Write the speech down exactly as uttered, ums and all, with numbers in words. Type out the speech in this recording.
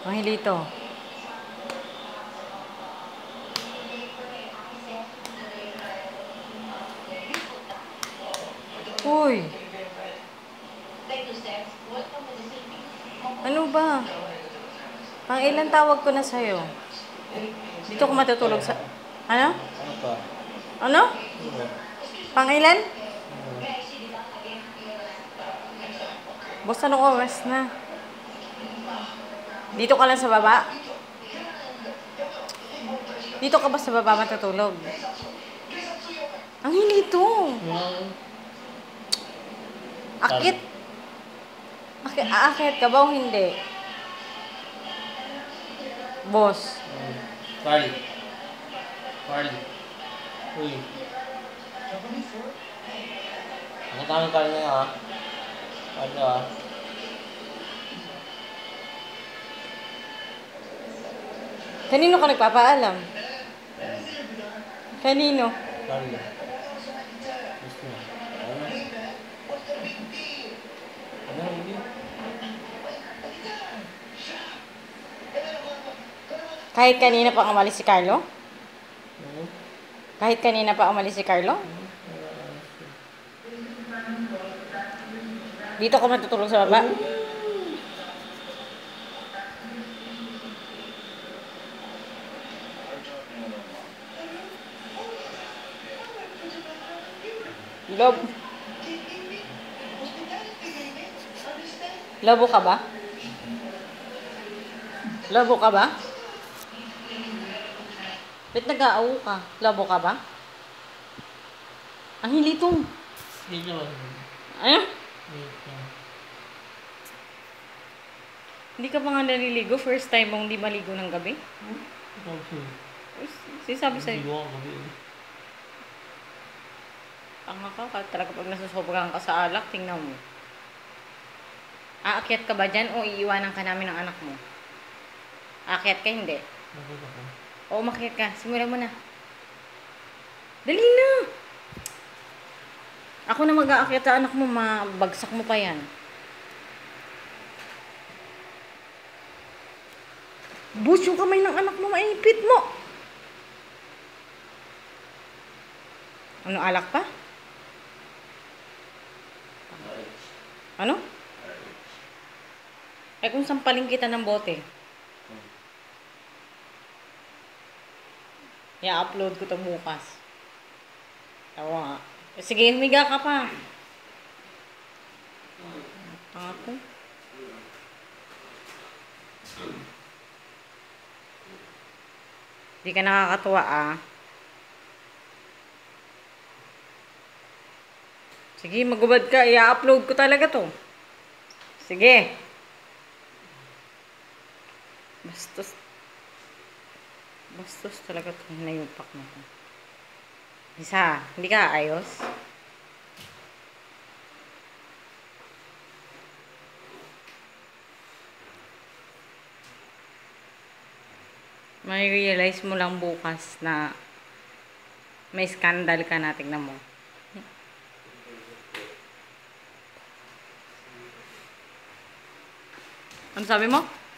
Angelito. Uy. Ano ba? Pang ilan tawag ko na sa'yo? Dito ko matutulog sa... Ano? Ano pa? Ano? Ano? Pang ilan? Ano? Boss, anong oras na? Dito ka lang sa baba? Dito ka ba sa baba matutulog? Ang hinito. Hmm. Akit. Akit, aakit ka ba o hindi? Boss. Hmm. Carly. Carly. Uy. Ang tamang Carly na ha. Carly ha. Kanino ka nagpapaalam? Kanino? Carly. Gusto mo? Ano? Ano? Hindi? Kahit kanina pa umalis si Carlo? Ano? Kahit kanina pa umalis si Carlo? Dito ka matutulog sa baba? Lob. Lobo ka ba? Lobo ka ba? Ba't nag-aaw ka? Lobo ka ba? Ang hilitong. Hindi naman. Ano? Hindi. Hindi ka pa nga naliligo? First time mong hindi maligo ng gabi? Okay. Sinasabi sa'yo. Hindi ko ang gabi. Tanga ka, ka talaga pag nasusobrahan ka sa alak, tingnan mo. Aakyat ka ba dyan o iiwanan ka namin ng anak mo? Aakyat ka, hindi? Bakit ako? Oo, umakyat ka. Simulan mo na. Dali na! Ako na mag-aakyat sa anak mo, mabagsak mo pa yan. Bus, yung kamay ng anak mo, maipit mo! Ano, alak pa? Ano? Eh kung sampaling kita ng bote. I-upload ko to bukas. Tawa nga. Eh, sige, humiga ka pa. Tanga ko. Di ka nakakatuwa ah. Sige, magubad ka. I-upload ko talaga to. Sige. Bastos. Bastos talaga to. Nayupak na to. Isa, hindi ka ayos? May realize mo lang bukas na may scandal ka na, tignan mo. Ano sabi mo?